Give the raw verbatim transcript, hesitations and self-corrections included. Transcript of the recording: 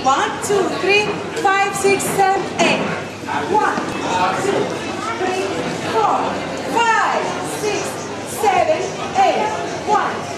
One, two, three, five, six, seven, eight. One, two, three, four, five, six, seven, eight. One.